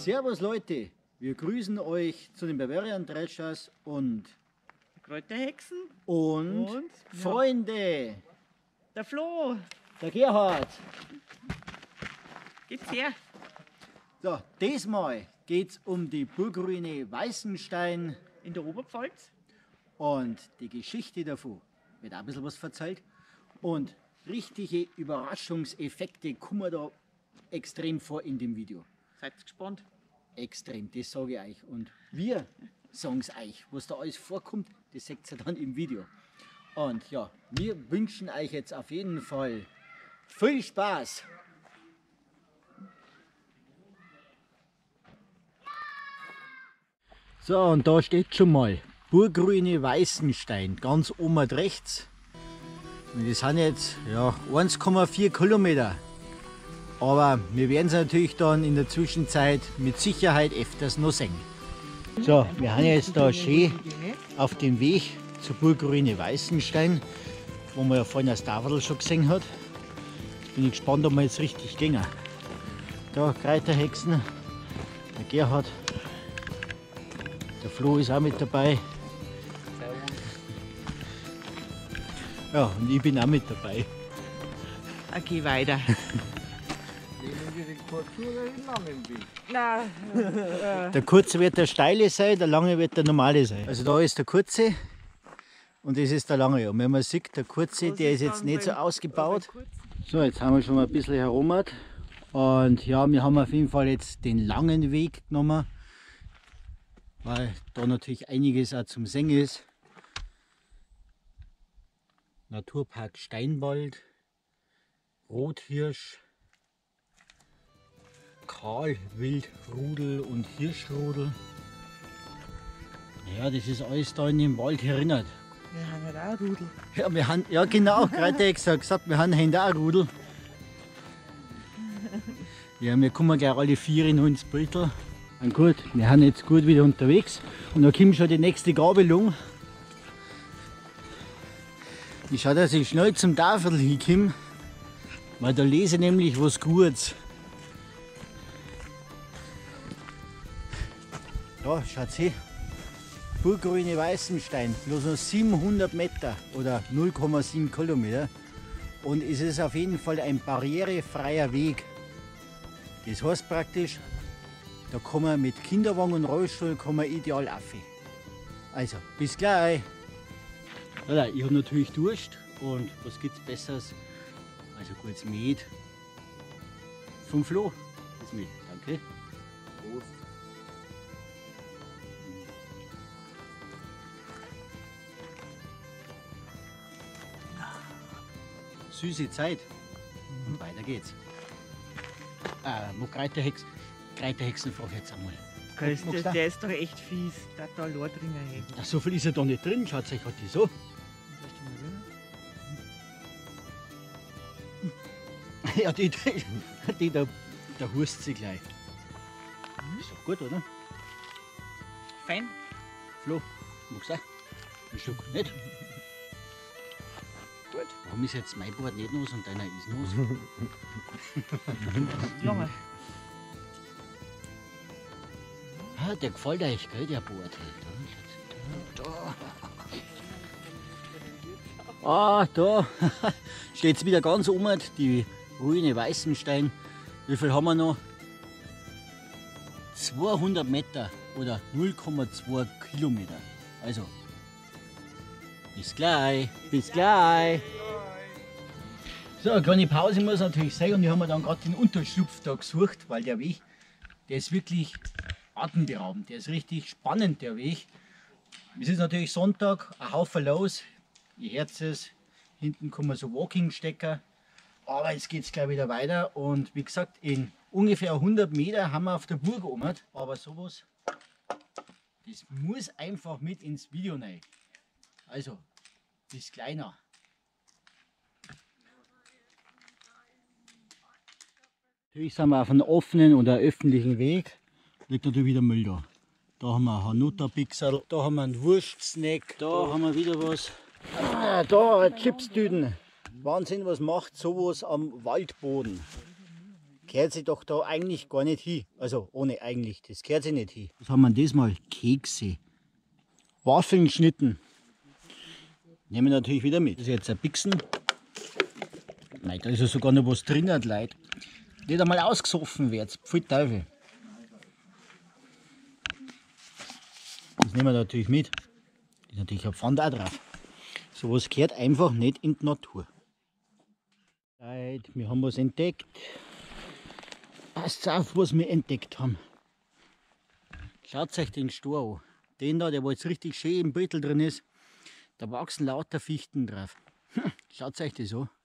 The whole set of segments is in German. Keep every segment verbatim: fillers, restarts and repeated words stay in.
Servus Leute, wir grüßen euch zu den Bavarian Threshers und Kräuterhexen und, und ja. Freunde. Der Flo. Der Gerhard. Geht's her? So, diesmal geht's um die Burgruine Weißenstein in der Oberpfalz. Und die Geschichte davon wird auch ein bisschen was erzählt. Und richtige Überraschungseffekte kommen da extrem vor in dem Video. Seid gespannt? Extrem, das sage ich euch. Und wir sagen es euch, was da alles vorkommt, das seht ihr dann im Video. Und ja, wir wünschen euch jetzt auf jeden Fall viel Spaß. So, und da steht schon mal Burgruine Weißenstein, ganz oben rechts. Und das sind jetzt ja, eins Komma vier Kilometer. Aber wir werden es natürlich dann in der Zwischenzeit mit Sicherheit öfters noch sehen. So, wir haben jetzt da schön auf dem Weg zur Burgruine Weißenstein, wo man ja vorhin das Tafel schon gesehen hat. Jetzt bin ich gespannt, ob wir jetzt richtig gehen. Da Kräuterhexen, der Gerhard, der Flo ist auch mit dabei. Ja, und ich bin auch mit dabei. Okay, weiter. Der kurze wird der steile sein, der lange wird der normale sein. Also da ist der kurze und das ist der lange. Und wenn man sieht, der kurze, der ist jetzt nicht so ausgebaut. So, jetzt haben wir schon mal ein bisschen herum. Und ja, wir haben auf jeden Fall jetzt den langen Weg genommen, weil da natürlich einiges auch zum Singen ist. Naturpark Steinwald, Rothirsch, Kahlwildrudel und Hirschrudel. Ja, das ist alles da in dem Wald erinnert. Wir haben halt auch Rudel. Ja, wir haben, ja genau, gerade hat gesagt, wir haben heute auch Rudel. Ja, wir kommen gleich alle vier noch ins Beutel. Und gut, wir sind jetzt gut wieder unterwegs und da kommt schon die nächste Gabelung. Ich schaue, dass ich schnell zum Tafel hinkomme, weil da lese ich nämlich was Gutes. Da, schaut her, Burgruine Weißenstein, bloß noch siebenhundert Meter oder null Komma sieben Kilometer. Und es ist auf jeden Fall ein barrierefreier Weg. Das heißt praktisch, da kann man mit Kinderwagen und Rollstuhl kann man ideal rauf. Also, bis gleich! Ja, ich habe natürlich Durst und was gibt es Besseres? Also gutes Met vom Flo. Das Met, danke. Prost. Süße Zeit. Und weiter geht's. Ah, wo Kräuterhex, Kräuterhexen frage ich jetzt einmal. Der, der ist doch echt fies, der hat da Lordringer hängen. Ach, so viel ist ja da nicht drin, schaut euch halt die so. Ja, die, die, die da, da hust sie gleich. Ist doch gut, oder? Fein. Flo, magst du auch? Ein Stück, nicht? Gut. Warum ist jetzt mein Bord nicht los und deiner ist los? Lange. Ah, der gefällt euch, gell, der Bord. Da, da. Ah, da steht es wieder ganz oben, die Ruine Weißenstein. Wie viel haben wir noch? zweihundert Meter oder null Komma zwei Kilometer. Also, bis gleich. Bis gleich. So, eine kleine Pause muss natürlich sein und wir haben dann gerade den Unterschlupf da gesucht, weil der Weg, der ist wirklich atemberaubend. Der ist richtig spannend, der Weg. Es ist natürlich Sonntag, ein Haufen los. Ihr hört es, hinten kommen so Walking-Stecker. Aber jetzt geht es gleich wieder weiter und wie gesagt, in ungefähr hundert Meter haben wir auf der Burg oben. Aber sowas, das muss einfach mit ins Video rein. Also, bis kleiner. Natürlich sind wir auf einem offenen oder öffentlichen Weg. Liegt natürlich wieder Müll da. Da haben wir ein Hanuta-Pixel, da haben wir einen Wurstsnack, da haben wir wieder was. Ah, da Chipstüten. Wahnsinn, was macht sowas am Waldboden? gehört sie doch da eigentlich gar nicht hin. Also ohne eigentlich, das gehört sie nicht hin. Was haben wir diesmal? Kekse. Waffeln geschnitten. Nehmen wir natürlich wieder mit. Das ist jetzt ein Bixen. Nein, da ist ja sogar noch was drin, Leute. Nicht einmal ausgesoffen wird. Voll Teufel. Das nehmen wir natürlich mit. Da ist natürlich ein Pfand auch drauf. Sowas gehört einfach nicht in die Natur. Leute, wir haben was entdeckt. Passt auf, was wir entdeckt haben. Schaut euch den Stor an. Den da, der wo jetzt richtig schön im Beutel drin ist, da wachsen lauter Fichten drauf. Hm, schaut euch das an.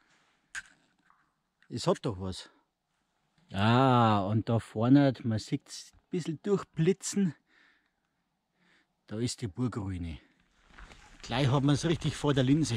Es hat doch was. Ja, und da vorne, man sieht es ein bisschen durchblitzen. Da ist die Burgruine. Gleich hat man es richtig vor der Linse.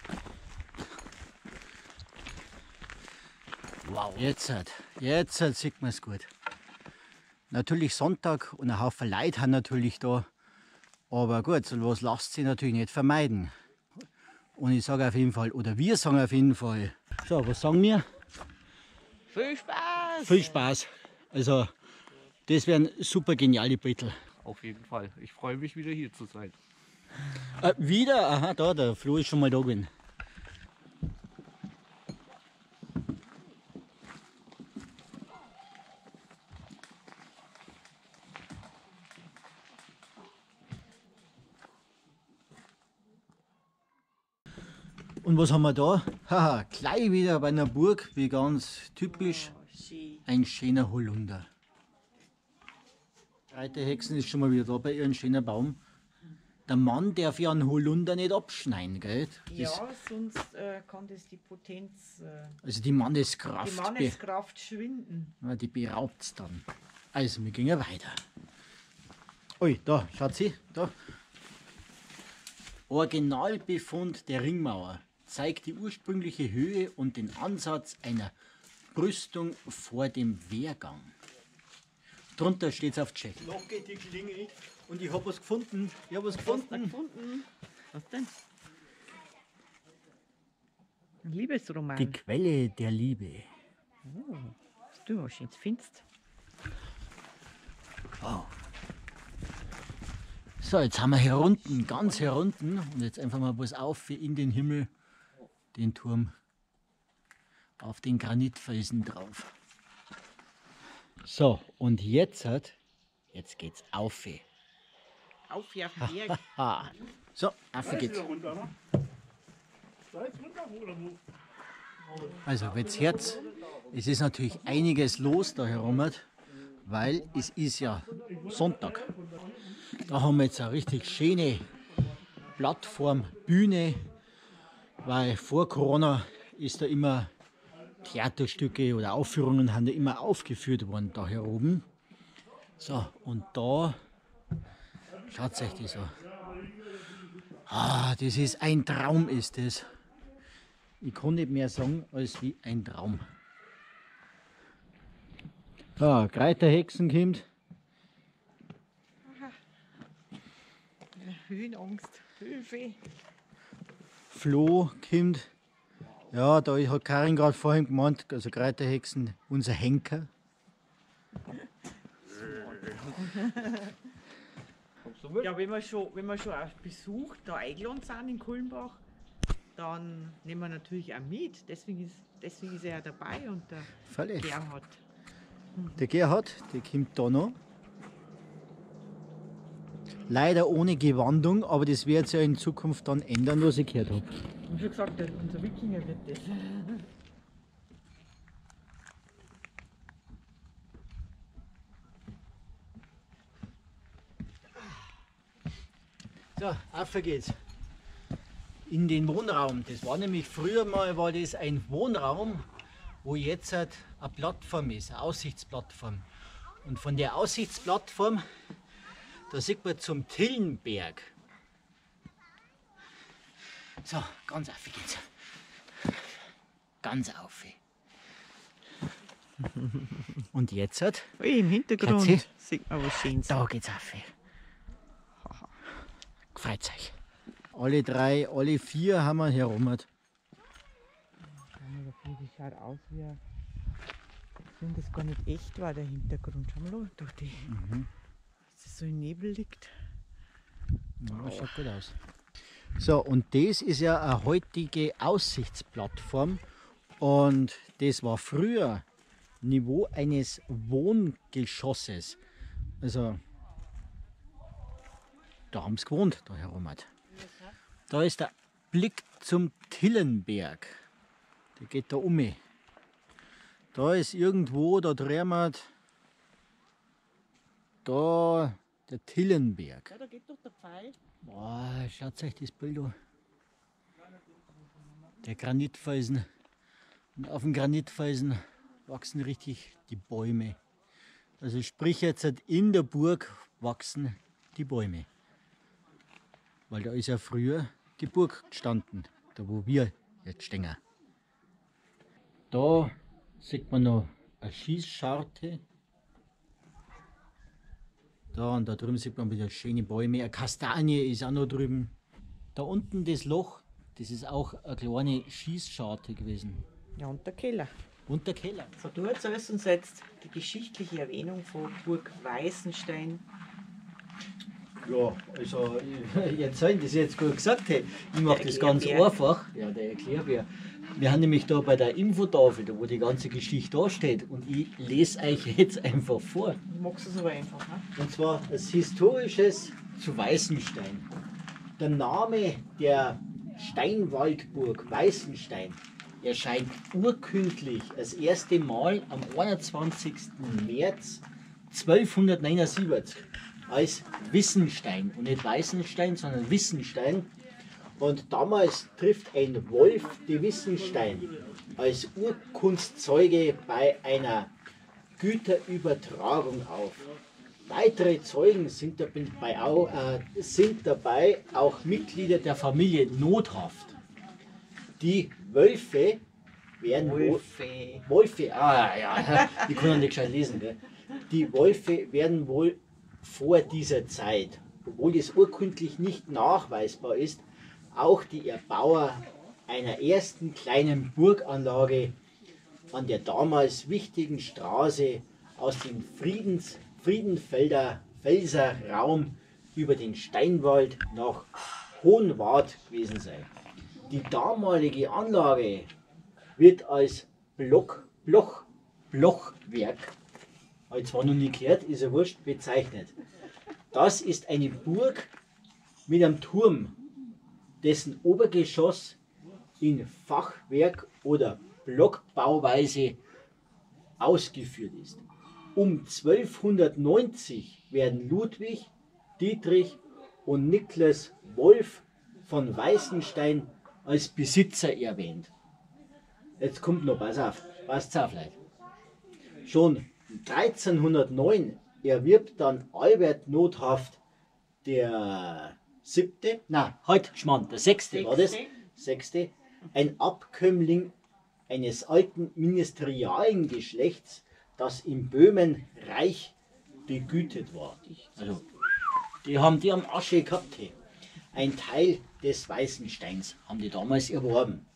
Wow, jetzt, jetzt sieht man es gut. Natürlich Sonntag und ein Haufen Leute haben natürlich da. Aber gut, so was lasst sich natürlich nicht vermeiden. Und ich sage auf jeden Fall, oder wir sagen auf jeden Fall. So, was sagen wir? Viel Spaß! Viel Spaß. Also, das wären super geniale Brittel. Auf jeden Fall. Ich freue mich wieder hier zu sein. Äh, wieder? Aha, da, der Flo ist schon mal da gewesen. Und was haben wir da? Haha, gleich wieder bei einer Burg, wie ganz typisch, ein schöner Holunder. Reiterhexen ist schon mal wieder da bei ihrem schönen Baum. Der Mann darf ja einen Holunder nicht abschneiden, gell? Das, Ja, sonst äh, kann das die Potenz, äh, also die Manneskraft, die Manneskraft schwinden. be- ja, die beraubt es dann. Also, wir gehen ja weiter. Ui, da, schaut sie, da. Originalbefund der Ringmauer zeigt die ursprüngliche Höhe und den Ansatz einer Brüstung vor dem Wehrgang. Drunter steht es auf Tschechisch. Noch geht die Klinge und ich habe was gefunden. Ich habe was Was hast du gefunden. gefunden? Was denn? Ein Liebesroman. Die Quelle der Liebe. Oh, was du was schönes findest. Wow. So, jetzt haben wir hier unten, ganz hier unten, und jetzt einfach mal was auf für in den Himmel, den Turm, auf den Granitfelsen drauf. So, und jetzt hat, jetzt geht's auf. Auf hier auf den Berg. Ha. So, auf geht's. Also, jetzt Herz, es ist natürlich einiges los da herum, weil es ist ja Sonntag. Da haben wir jetzt eine richtig schöne Plattform, Bühne, weil vor Corona ist da immer Theaterstücke oder Aufführungen haben da immer aufgeführt worden da hier oben. So, und da, schaut euch das an. Ah, das ist ein Traum, ist das. Ich kann nicht mehr sagen, als wie ein Traum. Ah, Kräuterhexen kommt. Höhenangst, Hilfe. Flo kommt. Ja, da hat Karin gerade vorhin gemeint, also Kräuterhexen, unser Henker. Ja, wenn wir schon, wenn wir schon auf Besuch da eingeladen sind in Kulmbach, dann nehmen wir natürlich auch mit. Deswegen ist, deswegen ist er ja dabei und der Völlig. Gerhard. Der Gerhard, der kommt da noch. Leider ohne Gewandung, aber das wird sich ja in Zukunft dann ändern, was ich gehört habe. Und wie gesagt, der- unser Wikinger wird das. So, auf geht's. In den Wohnraum. Das war nämlich früher mal war das ein Wohnraum, wo jetzt halt eine Plattform ist, eine Aussichtsplattform. Und von der Aussichtsplattform, da sieht man zum Tillenberg. So, ganz auf geht's. Ganz auf. Und jetzt halt, Ui, im Hintergrund Katze. sieht man was Schönes. da geht's auf. Gefreut euch. Alle drei, alle vier haben wir herum. Das schaut aus wie ein Wenn das gar nicht echt war, der Hintergrund. Schau mal durch die. Mhm. Dass es so im Nebel liegt. Ja, das schaut gut aus. So, und das ist ja eine heutige Aussichtsplattform. Und das war früher Niveau eines Wohngeschosses. Also, da haben sie gewohnt, da herum. Da ist der Blick zum Tillenberg. Der geht da um. Da ist irgendwo, da drehen wir, da der Tillenberg. Ja, da geht doch der Pfeil. Boah, schaut euch das Bild an. Der Granitfelsen. Und auf dem Granitfelsen wachsen richtig die Bäume. Also sprich jetzt in der Burg wachsen die Bäume. Weil da ist ja früher die Burg gestanden, da wo wir jetzt stehen. Da sieht man noch eine Schießscharte. Da und da drüben sieht man wieder schöne Bäume. Eine Kastanie ist auch noch drüben. Da unten das Loch, das ist auch eine kleine Schießscharte gewesen. Ja, und der Keller. Und der Keller. Von dort ist uns jetzt die geschichtliche Erwähnung von Burg Weißenstein. Ja, also jetzt sollen das jetzt gut gesagt. Hey. Ich mache Der das ganz Erklärbär. einfach. Ja, der Erklärbär. Wir haben nämlich da bei der Infotafel, da wo die ganze Geschichte da steht. Und ich lese euch jetzt einfach vor. Du magst es aber einfach, ne? Und zwar das Historisches zu Weißenstein. Der Name der Steinwaldburg Weißenstein erscheint urkundlich das erste Mal am einundzwanzigsten März zwölfhundertneunundsiebzig als Wissenstein. Und nicht Weißenstein, sondern Wissenstein. Und damals trifft ein Wolf de Wissenstein als Urkundzeuge bei einer Güterübertragung auf. Weitere Zeugen sind dabei auch, äh, sind dabei auch Mitglieder der Familie Nothaft. Die Wölfe werden wohl, Wolfe. Wolfe, ah ja, die können nicht gescheit lesen. Gell? Die Wölfe werden wohl vor dieser Zeit, obwohl es urkundlich nicht nachweisbar ist, auch die Erbauer einer ersten kleinen Burganlage an der damals wichtigen Straße aus dem Friedens, Friedenfelder Felser Raum über den Steinwald nach Hohenwart gewesen sein. Die damalige Anlage wird als Block, Bloch, Blochwerk, habe ich zwar noch nie gehört, ist ja wurscht, bezeichnet. Das ist eine Burg mit einem Turm, dessen Obergeschoss in Fachwerk oder Blockbauweise ausgeführt ist. Um zwölfhundertneunzig werden Ludwig, Dietrich und Niklas Wolf von Weißenstein als Besitzer erwähnt. Jetzt kommt noch, pass auf, passt auf, Leute. Schon dreizehnhundertneun erwirbt dann Albert Nothaft der siebte, na, halt, Schmarrn, der sechste war das, sechste, ein Abkömmling eines alten ministerialen Geschlechts, das in Böhmen reich begütet war. Also, die haben die am Asche gehabt. Hey. Ein Teil des Weißensteins haben die damals erworben.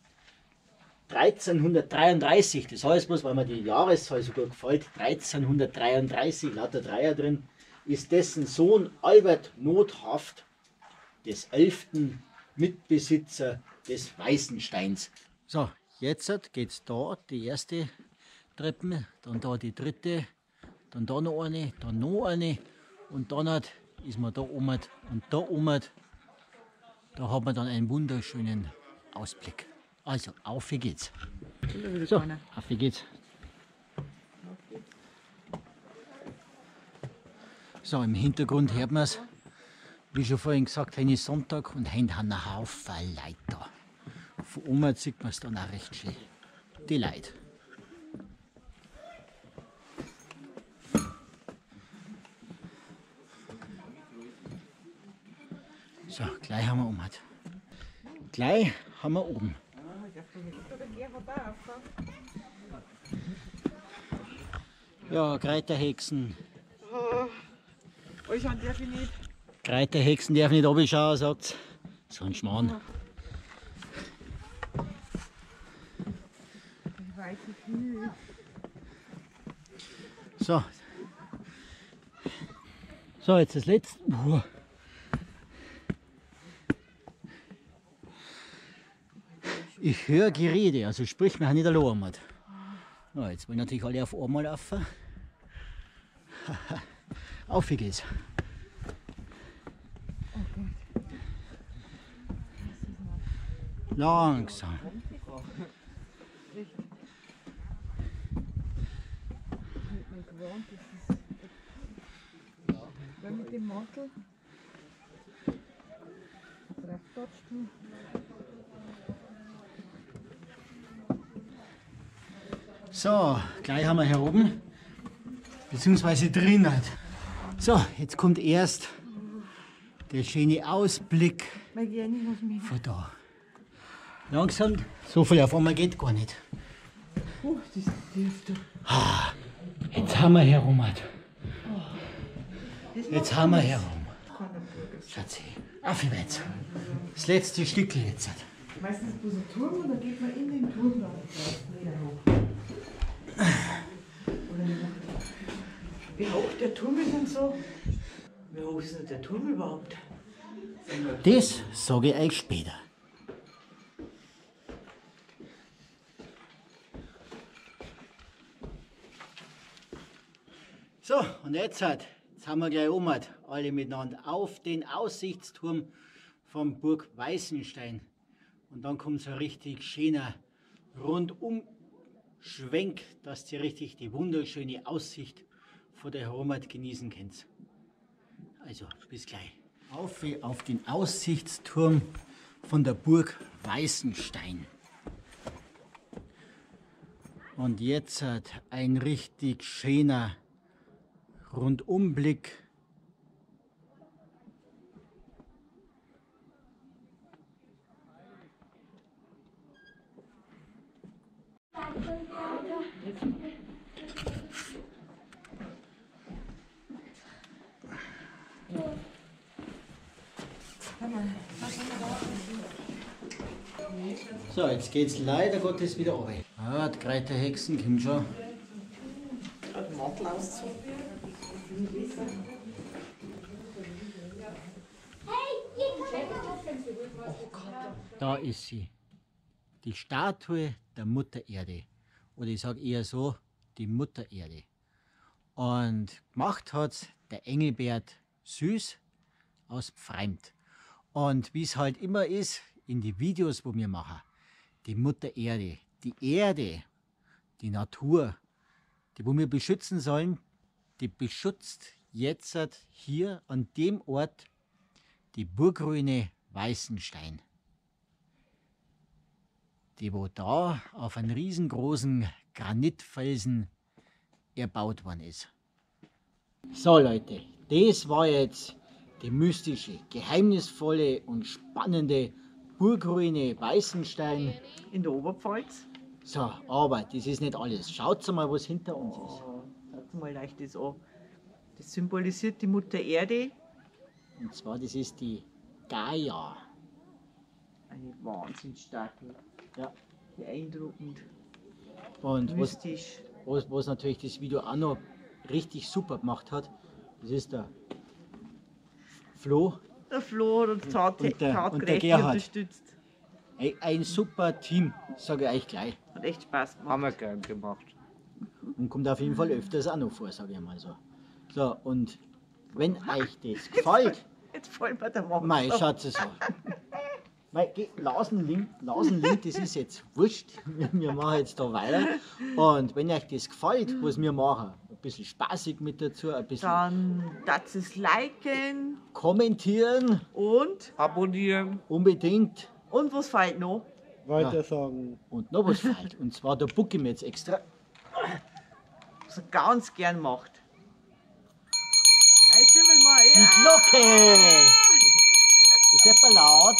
dreizehnhundertdreiunddreißig, das heißt bloß, weil mir die Jahreszahl so gut gefällt, dreizehnhundertdreiunddreißig, lauter Dreier drin, ist dessen Sohn Albert Nothaft des elften Mitbesitzer des Weißensteins. So, jetzt geht's da, die erste Treppe, dann da die dritte, dann da noch eine, dann noch eine und dann hat, ist man da oben und da oben, da hat man dann einen wunderschönen Ausblick. Also, auf geht's. So, auf geht's. So, im Hintergrund hört man es. Wie schon vorhin gesagt, heute ist Sonntag und heute haben ein Haufen Leute da. Von oben sieht man es dann auch recht schön. Die Leute. So, gleich haben wir oben. Gleich haben wir oben. Ja, Kräuterhexen. Oh, euch an darf ich nicht. Kräuterhexen darf nicht runterschauen, sagt so ein Schmarrn. Ich weiß es nicht. So. So, jetzt das letzte. Uah. Ich höre Gerede, also sprich, wir haben nicht allein. Ja, jetzt wollen natürlich alle auf einmal laufen. Auf geht's. Langsam. Weil mit dem Mantel drauftatscht du. So, gleich haben wir hier oben, beziehungsweise drinnen. So, jetzt kommt erst der schöne Ausblick Weil ich nicht was mehr. von da. Langsam, so viel auf einmal geht gar nicht. Oh, das dürfte. Jetzt haben wir herum. Jetzt haben wir herum. Schatzi, auf jetzt. Das letzte Stück jetzt. Meistens bloß ein Turm und dann geht man in den Turm dann wieder hoch. Oder wie hoch der Turm ist und so. Wie hoch ist denn der Turm überhaupt? Das sage ich euch später. So, und jetzt, hat, jetzt haben wir gleich oben alle miteinander auf den Aussichtsturm von Burg Weißenstein. Und dann kommt so ein richtig schöner Rundumschwenk, dass ihr richtig die wunderschöne Aussicht von der Heimat genießen könnt. Also, bis gleich. Auf, auf den Aussichtsturm von der Burg Weißenstein. Und jetzt hat ein richtig schöner Rundumblick. So, jetzt geht's leider Gottes wieder runter. Ah, die Kräuterhexen kommt schon. Den Mantel ausziehen. Da ist sie. Die Statue der Mutter Erde. Oder ich sage eher so, die Mutter Erde. Und gemacht hat der Engelbert Süß aus Pfreimt. Und wie es halt immer ist, in die Videos, wo wir machen, die Mutter Erde, die Erde, die Natur, die wo wir beschützen sollen, die beschützt jetzt hier an dem Ort die Burgruine Weißenstein. Die wo da auf einem riesengroßen Granitfelsen erbaut worden ist. So Leute, das war jetzt die mystische, geheimnisvolle und spannende Burgruine Weißenstein. In der Oberpfalz. So, aber das ist nicht alles. Schaut mal, was hinter uns ist. Oh, schaut mal leicht das an. Das symbolisiert die Mutter Erde. Und zwar, das ist die Gaia. Eine Wahnsinnsstatue. Ja. Beeindruckend. Und was, Mystisch. was, was natürlich das Video auch noch richtig super gemacht hat, das ist der Flo. Der Flo hat uns tat, Und der- tatkräftig und der Gerhard. unterstützt. Ein, ein super Team, sage ich euch gleich. Hat echt Spaß gemacht. Haben wir gern gemacht. Und kommt auf jeden Fall öfters auch noch vor, sage ich mal so. So, und wenn euch das gefällt, Jetzt fällt mir der Mann. mei, schaut es so. Mei, geh, Lausenlink, Lausenlink, das ist jetzt wurscht. Wir machen jetzt da weiter. Und wenn euch das gefällt, was wir machen, ein bisschen spaßig mit dazu, ein bisschen Dann darfst es liken kommentieren, und. Abonnieren. unbedingt. Und was fehlt noch? Weiter sagen. Und noch was fehlt. Und zwar, da bucke ich mir jetzt extra. Was er ganz gern macht. Jetzt sind wir mal. Die Ja. Glocke! Ist etwa laut,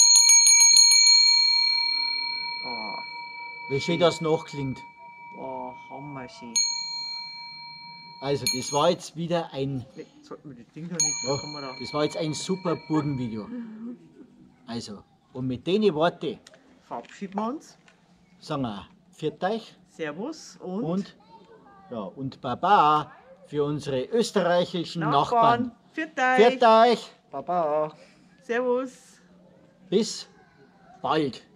Oh, wie schön das nachklingt. oh, hammerschön. Also, das war jetzt wieder ein, Jetzt sollten wir das Ding da nicht ja, da Kamera. das war jetzt ein super Burgenvideo. Also, und mit den Worten Verabschieden wir uns. sagen wir, pfiat euch Servus und. und, ja, und Baba für unsere österreichischen Nachbarn. Nachbarn. Pfiat euch. Pfiat euch. Baba. Servus. Bis bald.